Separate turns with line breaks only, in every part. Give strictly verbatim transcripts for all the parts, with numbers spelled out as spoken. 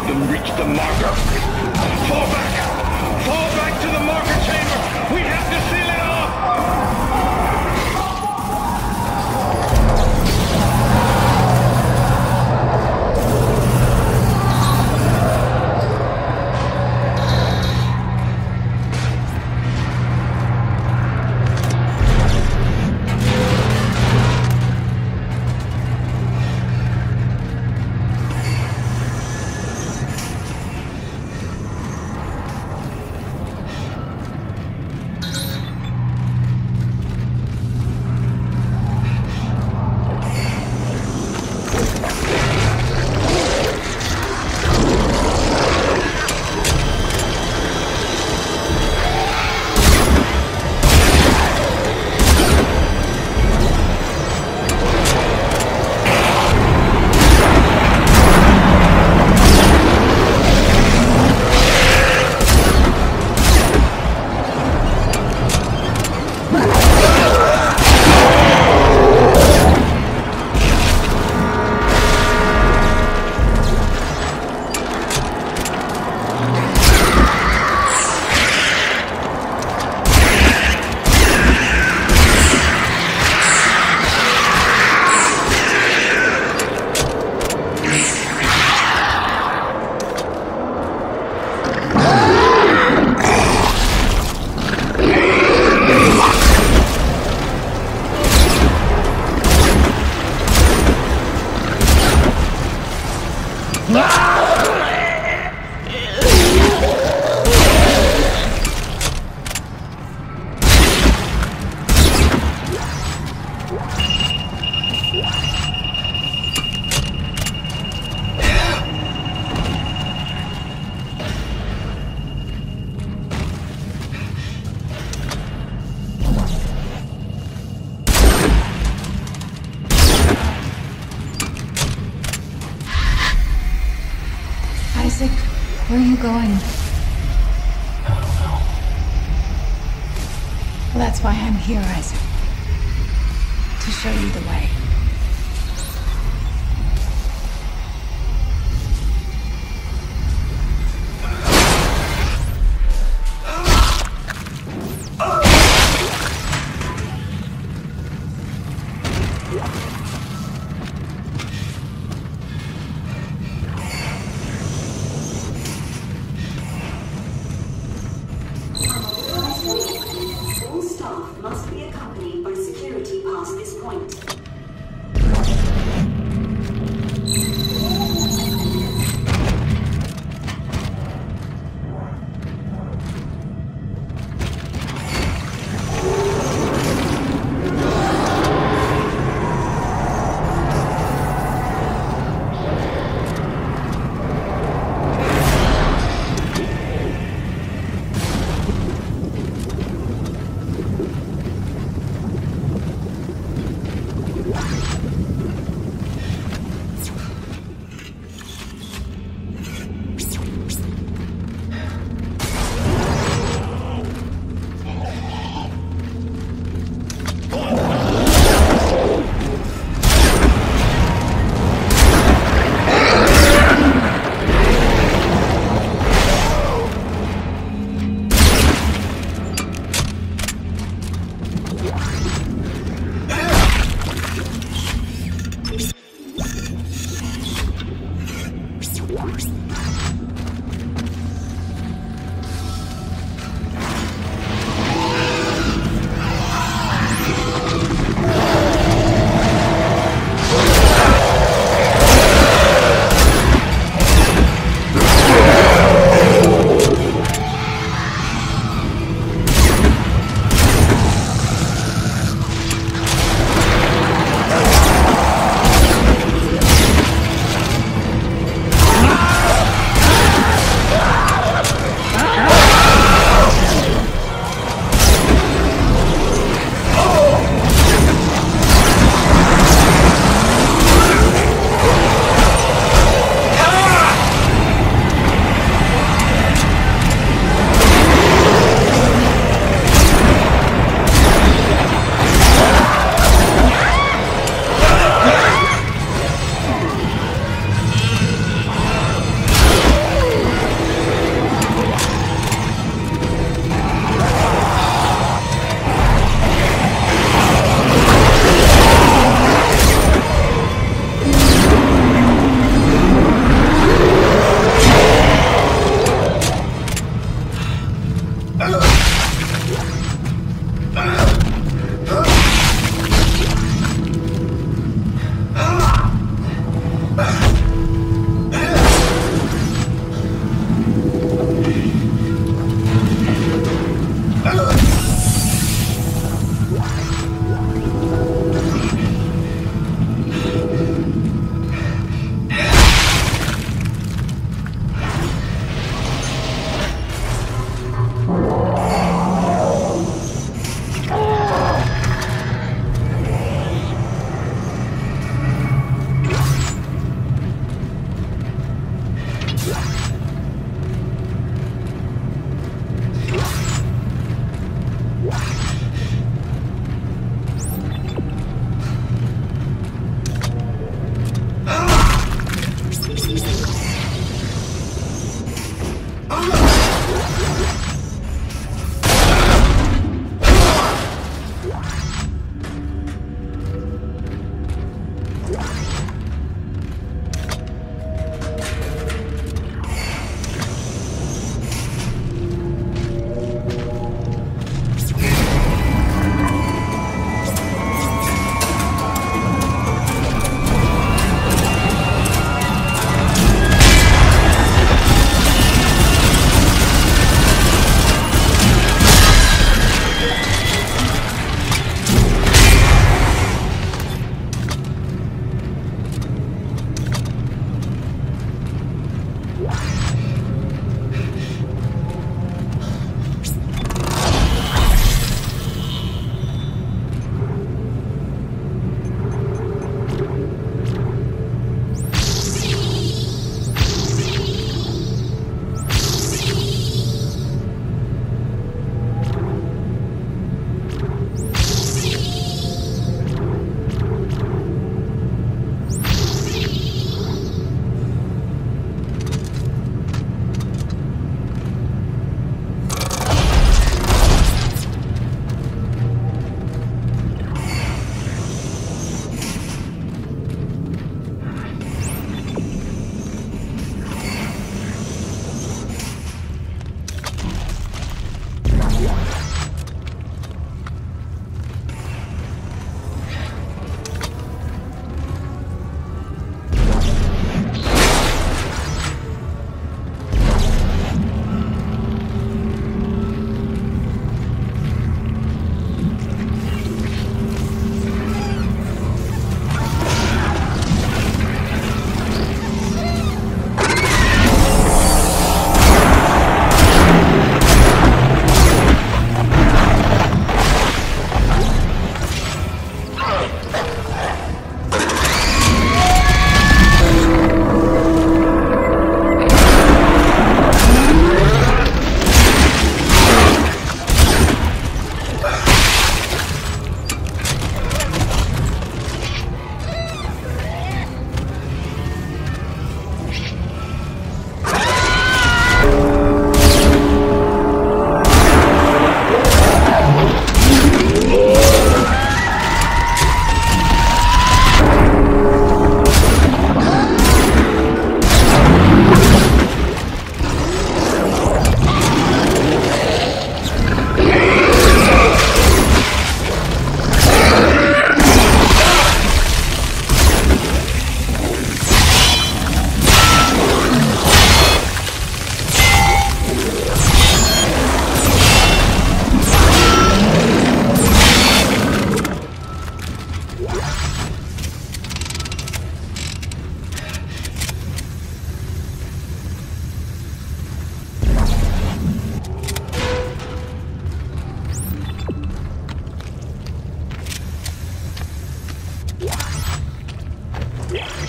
them reach the marker. Fall back! Fall back to the marker chamber! We have to seal it off!
Isaac, where are you going?
I don't know.
Well, that's why I'm here, Isaac. To show you the way.
All staff must be accompanied by security past this point.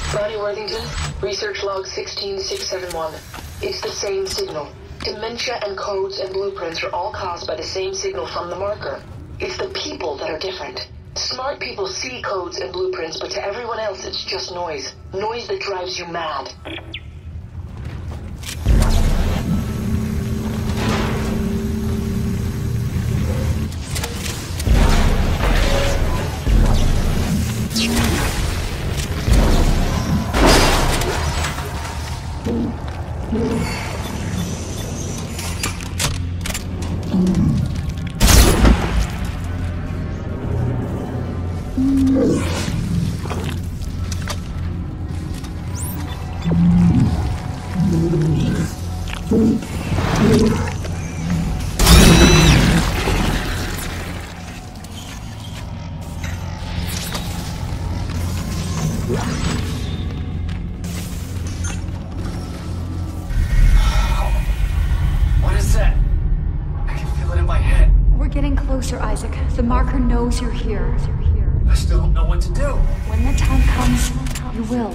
Bonnie Worthington, research log sixteen six seven one. It's the same signal. Dementia and codes and blueprints are all caused by the same signal from the marker. It's the people that are different. Smart people see codes and blueprints, but to everyone else it's just noise. Noise that drives you mad.
What is that? I can feel it in my head.
We're getting closer, Isaac. The marker knows you're here.
I still don't know what to do.
When the time comes, you will.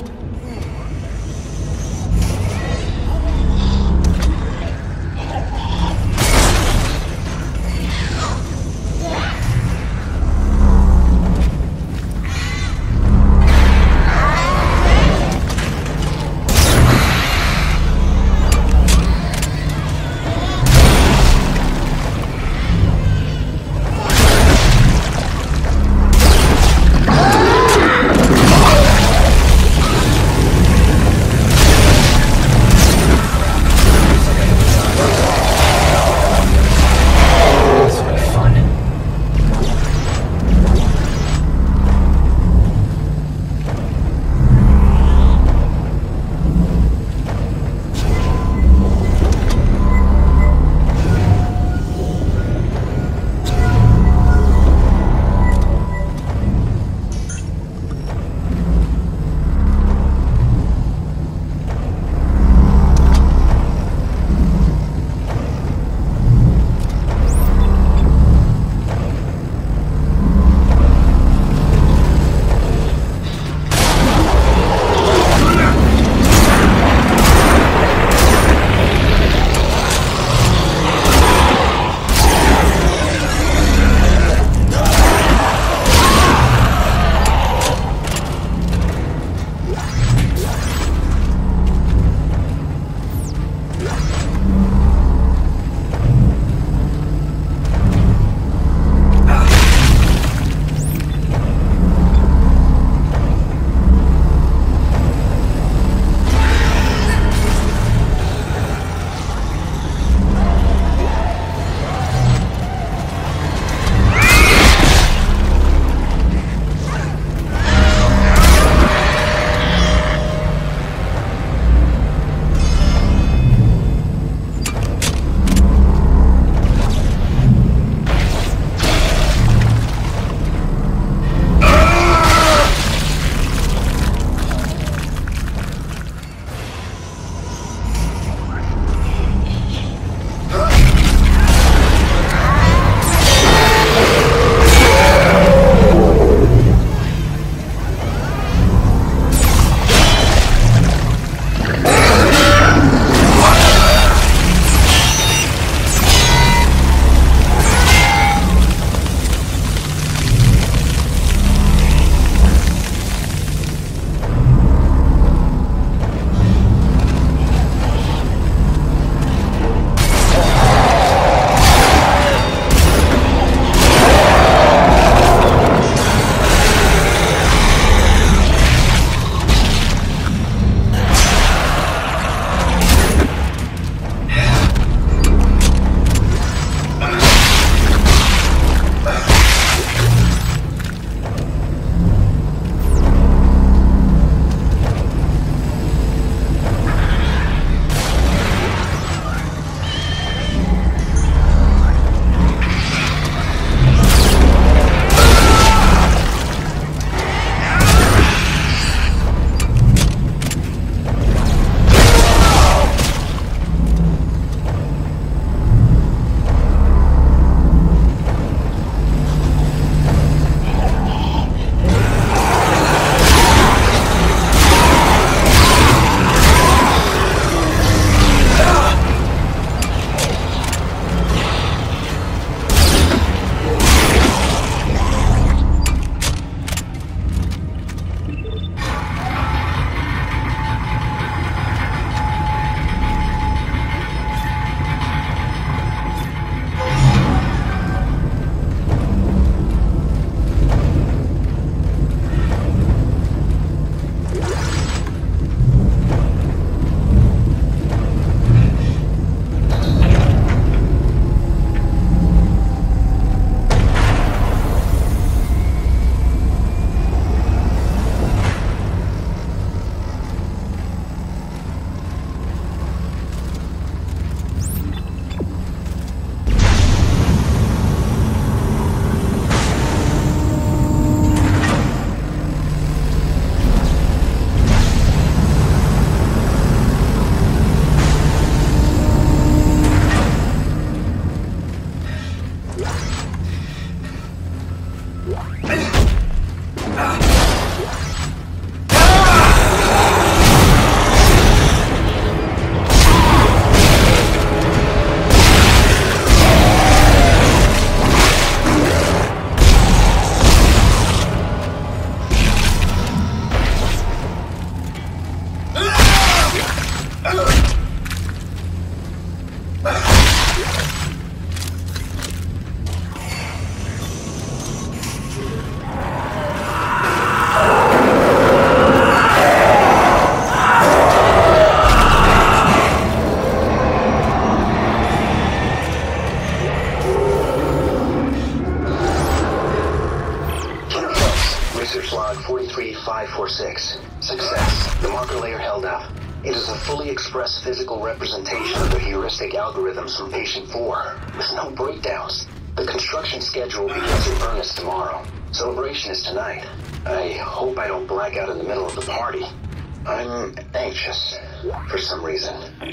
success. The marker layer held up. It is a fully expressed physical representation of the heuristic algorithms from patient four, with no breakdowns. The construction schedule begins in earnest tomorrow. Celebration is tonight. I hope I don't black out in the middle of the party. I'm anxious, for some reason.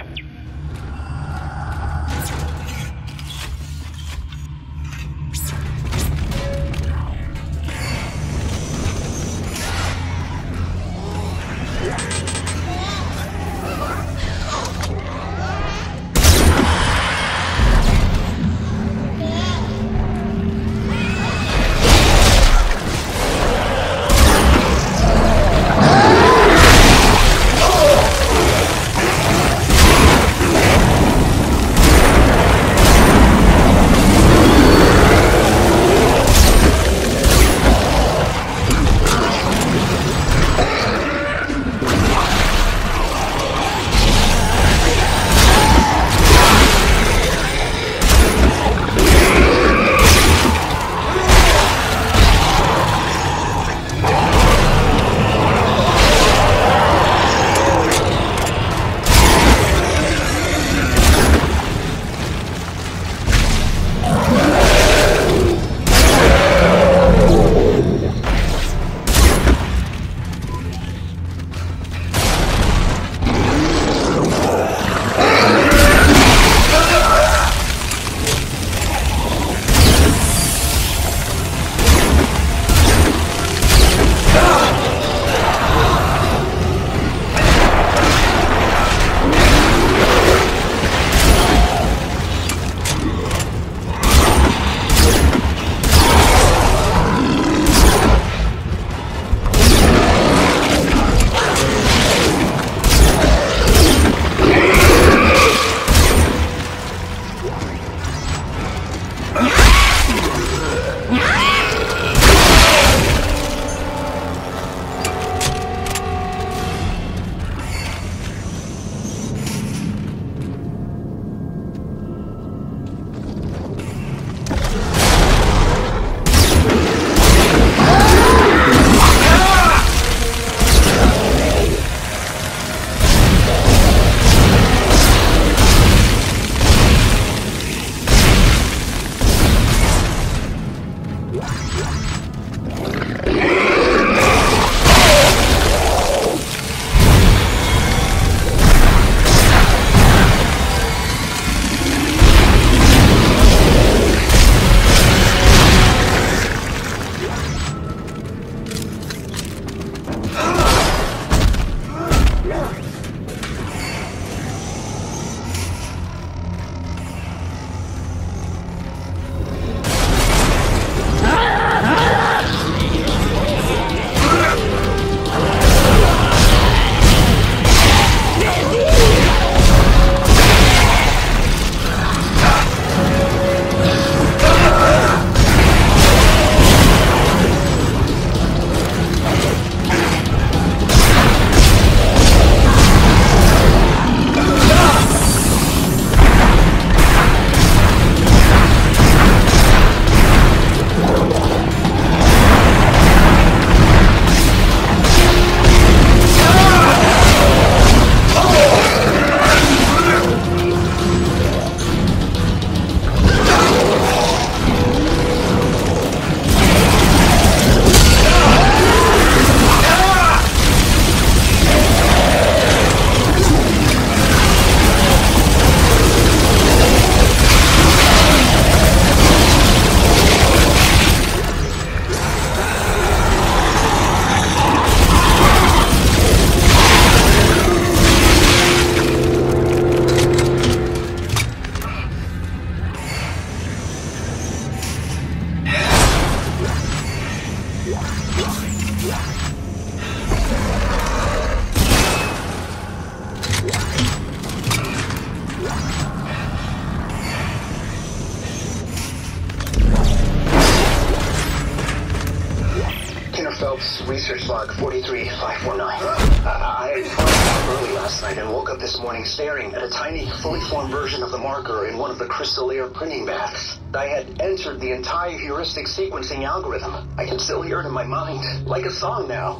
Phelps, research log forty-three five four nine. Uh, I had fallen out early last night and woke up this morning staring at a tiny, fully formed version of the marker in one of the crystal air printing baths. I had entered the entire heuristic sequencing algorithm. I can still hear it in my mind, like a song now.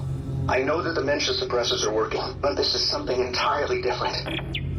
I know the dementia suppressors are working, but this is something entirely different.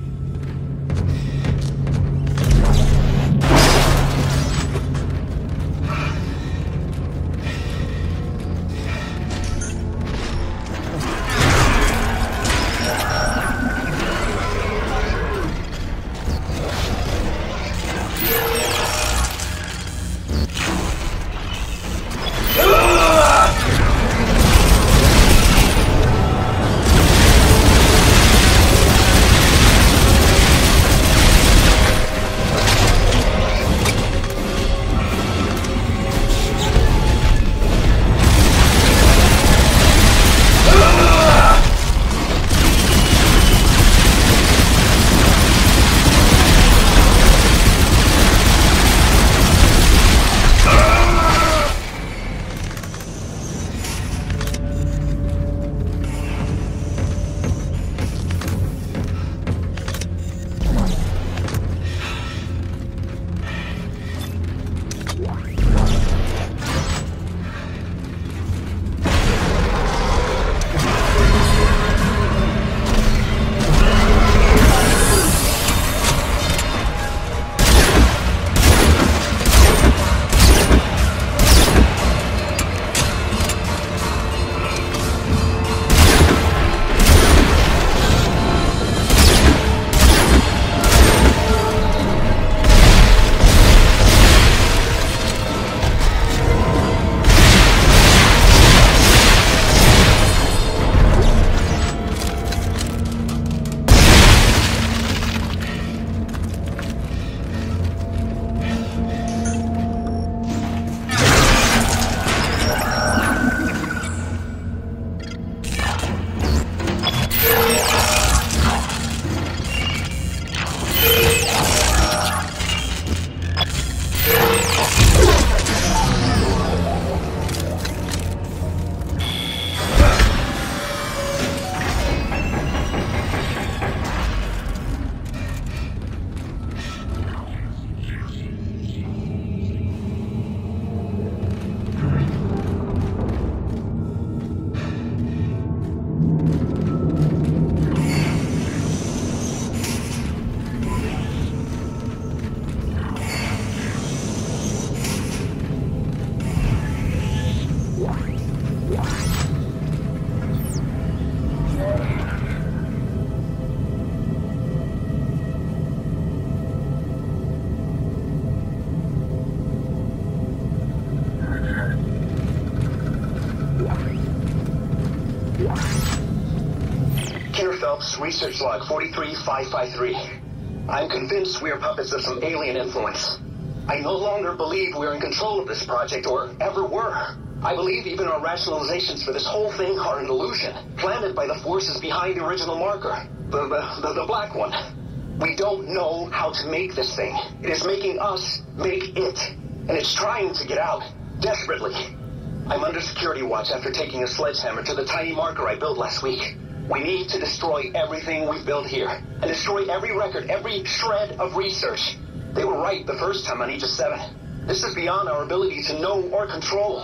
Phelps, research log forty-three five five three. I'm convinced we are puppets of some alien influence. I no longer believe we're in control of this project, or ever were. I believe even our rationalizations for this whole thing are an illusion, planted by the forces behind the original marker. The, the, the, the black one. We don't know how to make this thing. It is making us make it. And it's trying to get out. Desperately. I'm under security watch after taking a sledgehammer to the tiny marker I built last week. We need to destroy everything we've built here. And destroy every record, every shred of research. They were right the first time on Aegis seven. This is beyond our ability to know or control.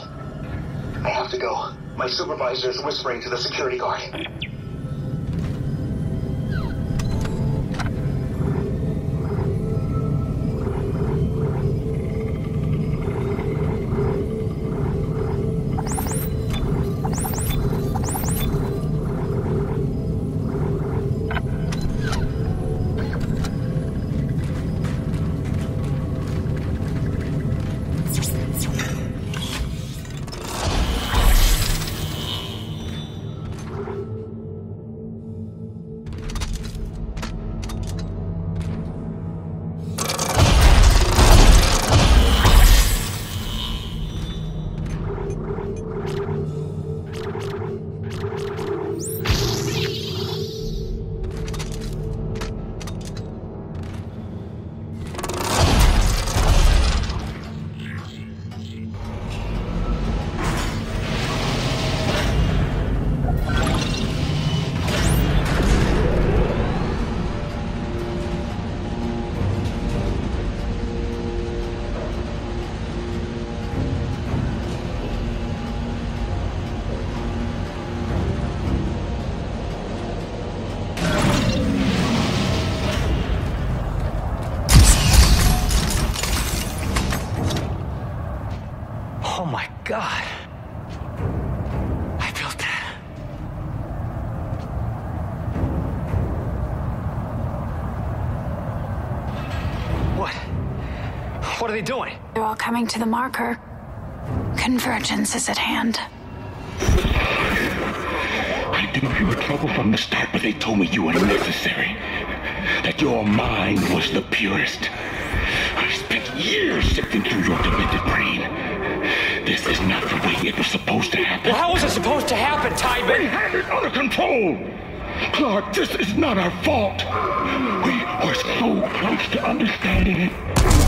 I have to go. My supervisor is whispering to the security guard.
God. I built that. What? What are they doing?
They're all coming to the marker. Convergence is at hand.
I knew you were trouble from the start, but they told me you were necessary. That your mind was the purest. I spent years sifting through your demented brain. This is not the way it was supposed to happen.
Well, how was it supposed to happen,
We
Tybin?
had it under control! Clark, this is not our fault. We were so close to understanding it.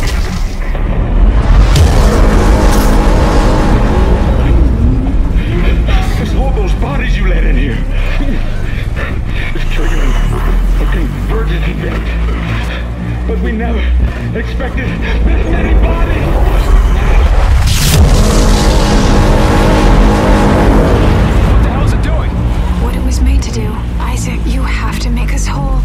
It's all those bodies you let in here. It's triggering a convergence event. But we never expected this many bodies.
What the hell is it doing?
What it was made to do. Isaac, you have to make us whole.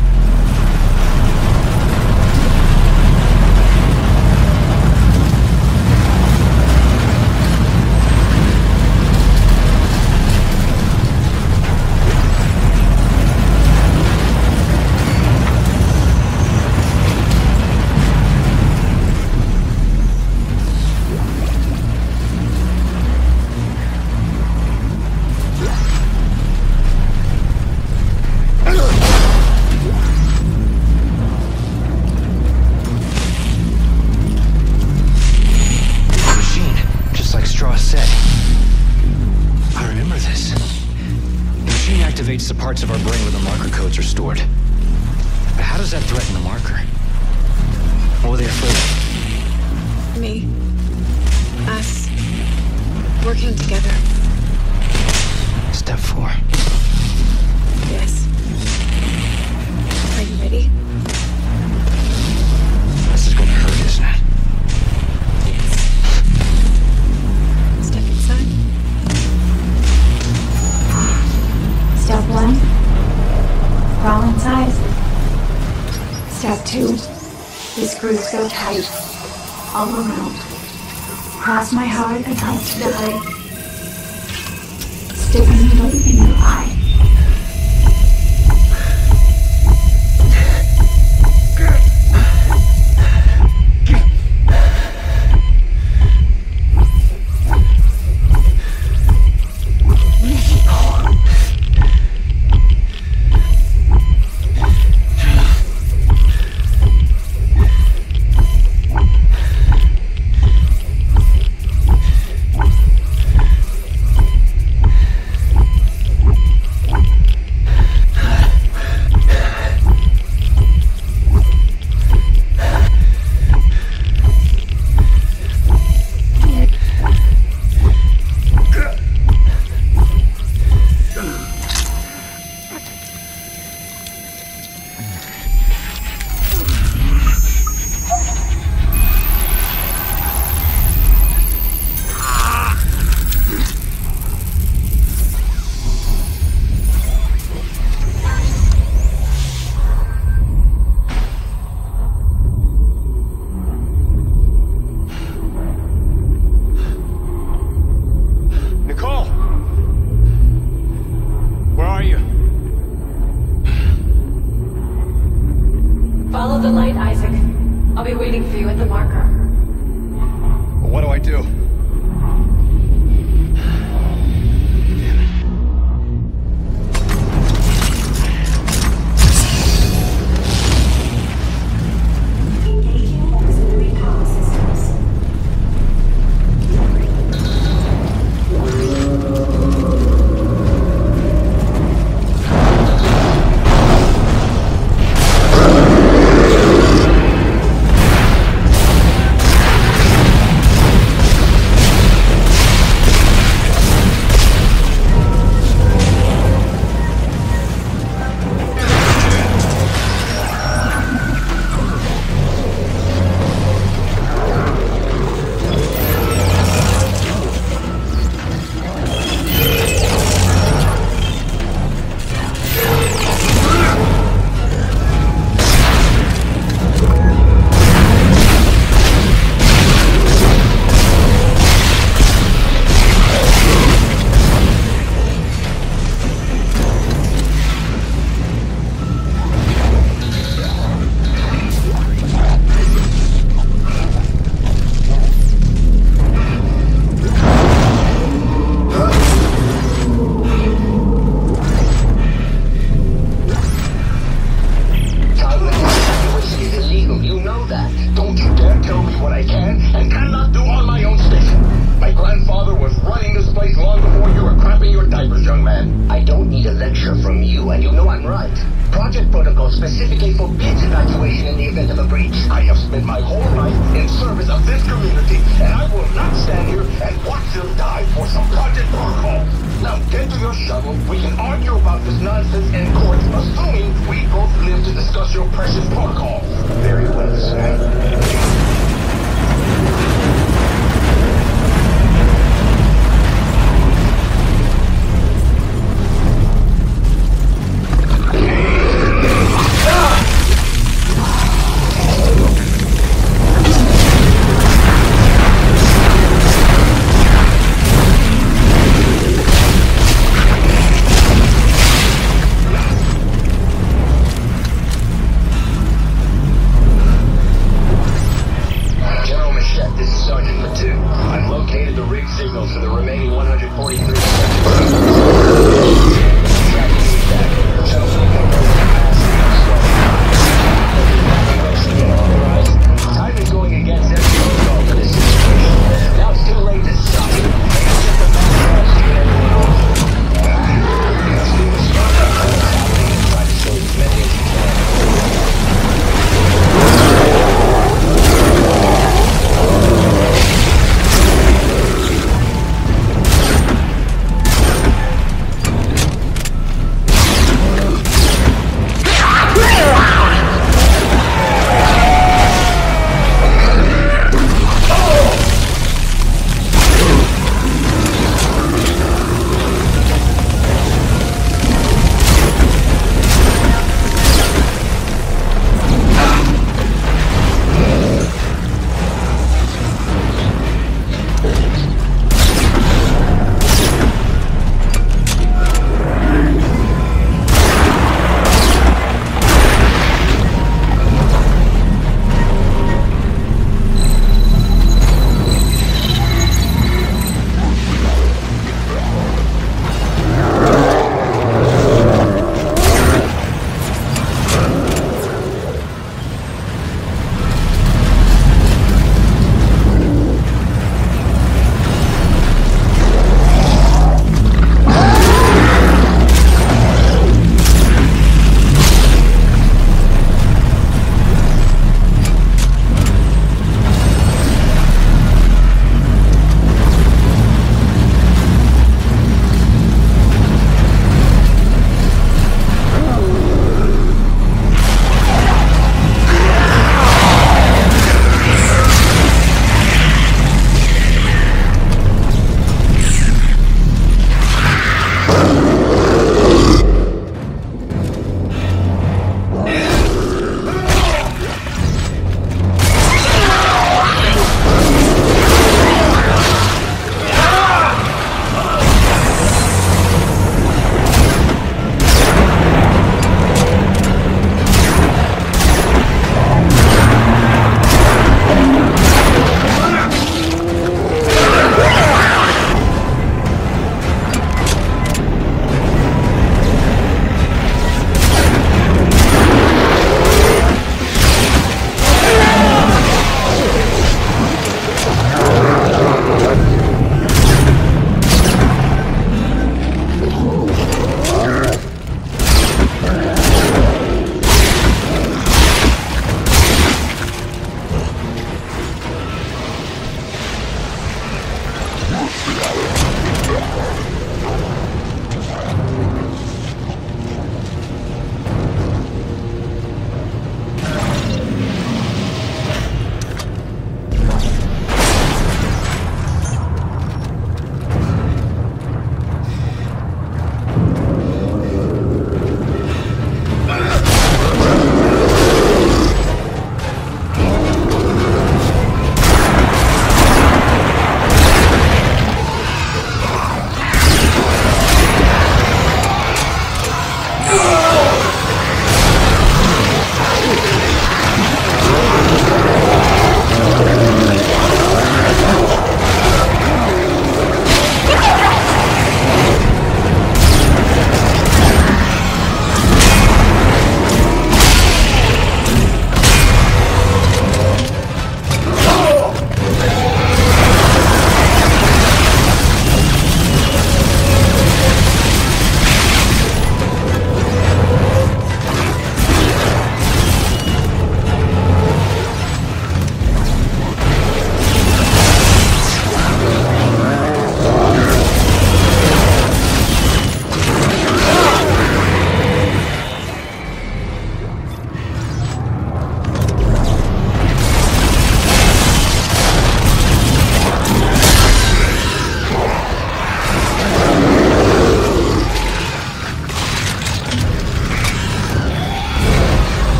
The parts of our brain where the marker codes are stored. But how does that threaten the marker? What were they afraid of?
Me. Us. Working together.
Step four.
Yes. Are you ready?
This is gonna hurt, isn't it?
Yes. Step inside.
Step one, crawl inside. Step two, the screws go tight, all around. Cross my heart and hope to die. Stick a needle in your eye. Follow the light, Isaac. I'll be waiting for you at the marker.
What do I do?
No, I'm right. Project Protocol specifically forbids evacuation in the event of a breach. I have spent my whole life in service of this community, and I will not stand here and watch them die for some Project Protocol. Now get to your shuttle. We can argue about this nonsense in court, assuming we both live to discuss your precious protocol. Very well, sir.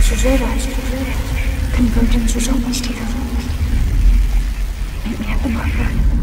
Convergence is almost here. Meet me at the marker.